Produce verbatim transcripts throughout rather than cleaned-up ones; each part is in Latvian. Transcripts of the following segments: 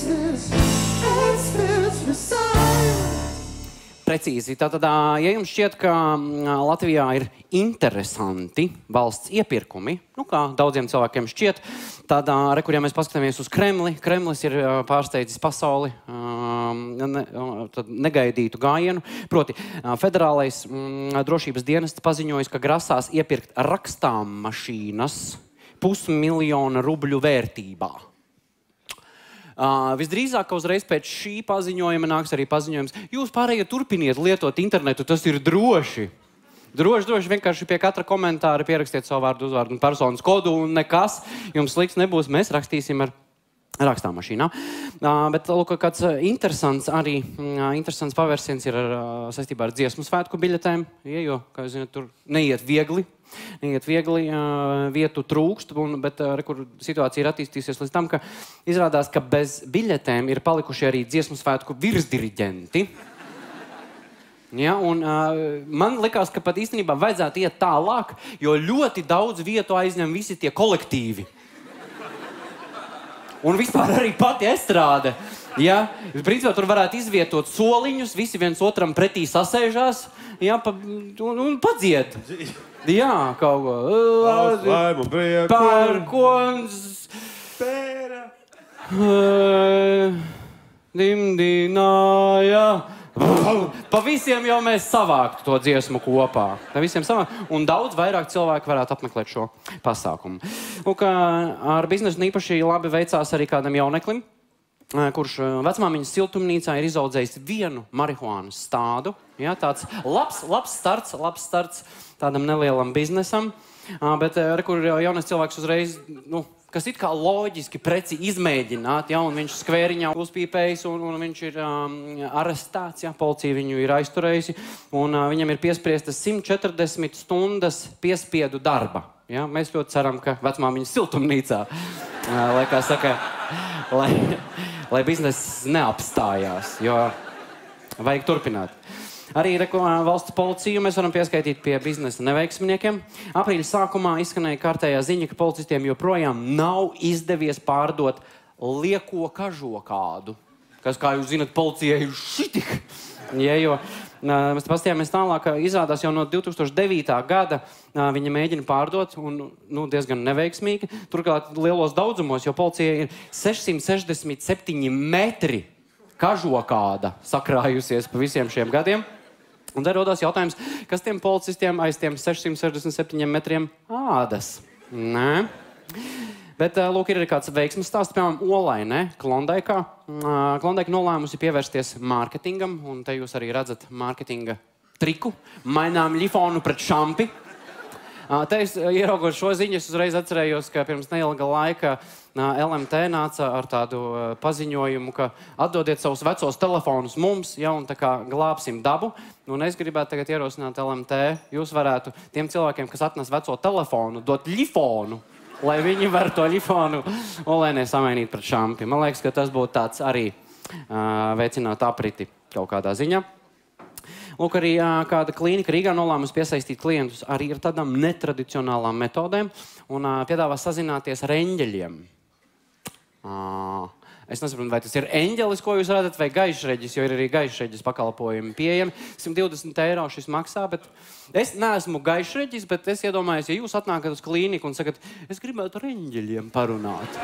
Precīzi. Tātad, ja jums šķiet, ka Latvijā ir interesanti valsts iepirkumi, nu kā daudziem cilvēkiem šķiet, tad, re, kur ja mēs paskatāmies uz Kremli, Kremlis ir pārsteidzis pasauli ne, tad negaidītu gājienu. Proti, federālais drošības dienests paziņojas, ka grasās iepirkt rakstām mašīnas pusmiljona rubļu vērtībā. Uh, visdrīzāk, ka uzreiz pēc šī paziņojuma nāks arī paziņojums. Jūs pārējie turpiniet lietot internetu, tas ir droši. Droši, droši, vienkārši pie katra komentāra pierakstiet savu vārdu, uzvārdu un personas kodu un nekas jums slikts nebūs. Mēs rakstīsim ar rakstām mašīnā. Uh, bet, lūk, kāds interesants arī, uh, interesants pavērsiens ir ar, uh, saistībā ar dziesmu svētku biļetēm, ja, jo, kā jūs zināt, tur neiet viegli. Neiet viegli, vietu trūkst, un, bet re, kur situācija ir attīstījusies līdz tam, ka izrādās, ka bez biļetēm ir palikuši arī dziesmu svētku virsdiriģenti. Ja, un, man likās, ka pat īstenībā vajadzētu iet tālāk, jo ļoti daudz vietu aizņem visi tie kolektīvi. Un vispār arī pati estrāde. Ja, principā tur varētu izvietot soliņus, visi viens otram pretī sasēžās, ja, pa, un, un padzied. Jā, kaut ko. Laimu, prieku. Pērkons. Pēra. Dimdināja. Pa visiem jau mēs savāktu to dziesmu kopā. Pa visiem savākt. Un daudz vairāk cilvēku varētu apmeklēt šo pasākumu. Un, ar biznesu īpaši labi veicās arī kādam jauneklim, kurš vecmāmiņas siltumnīcā ir izaudzējis vienu marihuānas stādu. Ja, tāds labs, labs starts, labs starts tādam nelielam biznesam. Bet re, kur jaunais cilvēks uzreiz, nu, kas it kā loģiski preci izmēģināt, ja, un viņš skvēriņā uzpīpējis, un, un viņš ir um, arestēts, ja, policija viņu ir aizturējusi, un uh, viņam ir piespriestas simt četrdesmit stundas piespiedu darba. Ja. Mēs ļoti ceram, ka vecmāmiņas siltumnīcā, uh, lai kā saka, lai, lai bizness neapstājās, jo vajag turpināt. Arī valsts policiju mēs varam pieskaitīt pie biznesa neveiksminiekiem. Aprīļa sākumā izskanēja kārtējā ziņa, ka policistiem joprojām nav izdevies pārdot lieko kažokādu. Kas, kā jūs zinat, policijai ir šitik. Ja, jo mēs pastījāmies tālāk, izrādās jau no divi tūkstoši devītā gada viņa mēģina pārdot, un nu, diezgan neveiksmīgi. Turklāt lielos daudzumos, jo policijai ir sešsimt sešdesmit septiņi metri kažokāda sakrājusies pa visiem šiem gadiem. Un te rodās jautājums, kas tiem policistiem aiz tiem sešsimt sešdesmit septiņiem metriem ādas? Nē. Bet, lūk, ir arī kāds veiksmes stāsts, piemēram, Olainē, Klondaikā. Klondaika nolēmusi pievērsties mārketingam, un te jūs arī redzat mārketinga triku. Mainām ļifonu pret šampi. Te es ieraugot šo ziņu, es uzreiz atcerējos, ka pirms neilga laika L M T nāca ar tādu paziņojumu, ka atdodiet savus vecos telefonus mums, ja, un tā kā glābsim dabu. Un es gribētu tagad ierosināt L M T, jūs varētu tiem cilvēkiem, kas atnes veco telefonu, dot ļifonu, lai viņi var to ļifonu Olainē samainīt pret šampi. Man liekas, ka tas būtu tāds arī uh, veicināt apriti kaut kādā ziņā. Lūk, arī kāda klīnika Rīgā nolēmusi piesaistīt klientus arī ar tādām netradicionālām metodēm un piedāvā sazināties ar eņģeļiem. Es nesaprotu, vai tas ir eņģelis, ko jūs redzat, vai gaišreģis, jo ir arī gaišreģis pakalpojumi pieejami. simt divdesmit eiro šis maksā, bet es neesmu gaišreģis, bet es iedomājos, ja jūs atnākat uz klīniku un sakat, es gribētu ar eņģeļiem parunāt.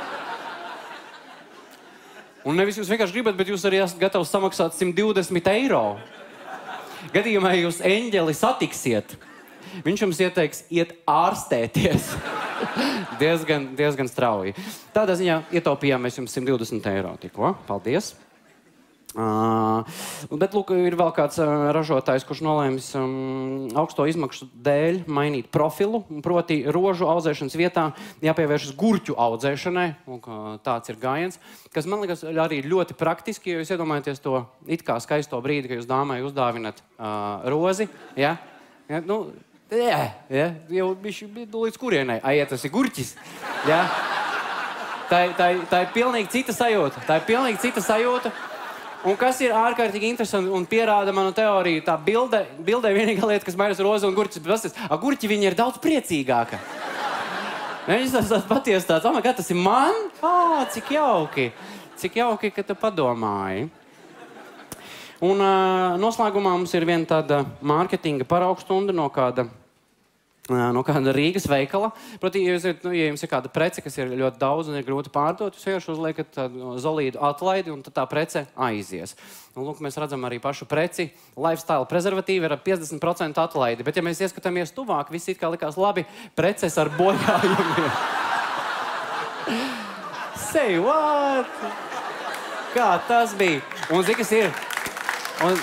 Un nevis jūs vienkārši gribat, bet jūs arī esat gatavs samaksāt simt divdesmit eiro. Gadījumā jūs eņģeli satiksiet, viņš jums ieteiks iet ārstēties. diezgan, diezgan strauji. Tādā ziņā ietaupījām mēs jums simt divdesmit eiro tikko. Paldies. Uh, bet, lūk, ir vēl kāds uh, ražotājs, kurš nolēmis um, augsto izmaksu dēļ mainīt profilu, proti rožu audzēšanas vietā jāpievēršas gurķu audzēšanai, un tāds ir gājiens, kas man liekas arī ļoti praktiski, jo jūs iedomājaties to it kā skaisto brīdi, ka jūs dāmai uzdāvinat uh, rozi, ja? Ja, nu, jā, ja? Jau bišķi līdz kurienai, aiet, tas ir gurķis, ja? Tā, tā, tā ir pilnīgi cita sajūta, tā ir pilnīgi cita sajūta. Un kas ir ārkārtīgi interesanti un pierāda manu teoriju, tā bilde, bildē vienīgā lieta, kas mainās roza un gurķis, bet tas, a gurķi viņa ir daudz priecīgāka. Viņš tas patiesi tāds, oh, kā tas ir man? Ā, cik jauki. Cik jauki, ka tu padomāji. Un uh, noslēgumā mums ir viena tāda mārketinga paraugstunda no kāda, uh, no kāda Rīgas veikala. Proti, ja, jūs, nu, ja jums ir kāda prece, kas ir ļoti daudz un ir grūti pārdot, jūs vienkārši uzliekat tādu zolīdu atlaidi un tad tā prece aizies. Un, lūk, mēs redzam arī pašu preci. Lifestyle prezervatīvi ir ar piecdesmit procentu atlaidi. Bet, ja mēs ieskatāmies tuvāk, viss it kā likās labi preces ar bojājumiem. Say what? Kā tas bija? Un zini, kas ir? Un...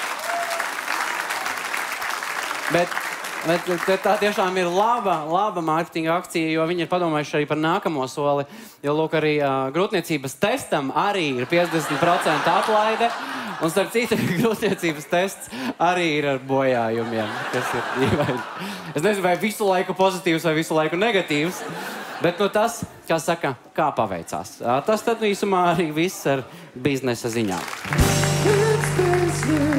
Bet, bet tā tiešām ir laba, laba mārketinga akcija, jo viņi ir padomājuši arī par nākamo soli. Jo, lūk, arī uh, grūtniecības testam arī ir piecdesmit procentu atlaide. Un, starp citu, grūtniecības tests arī ir ar bojājumiem, kas ir dīvaini. Es nezinu, vai visu laiku pozitīvs vai visu laiku negatīvs. Bet nu, tas, kā saka, kā paveicās. Tas tad īsumā arī viss ar biznesa ziņām.